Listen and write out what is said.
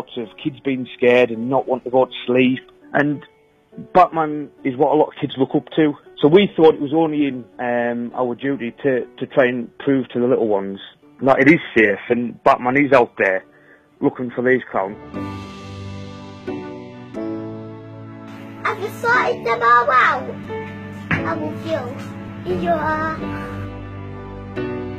reports of kids being scared and not wanting to go to sleep. And Batman is what a lot of kids look up to. So we thought it was only in our duty to try and prove to the little ones that it is safe and Batman is out there looking for these clowns. Have you sorted them all out? I will you. In your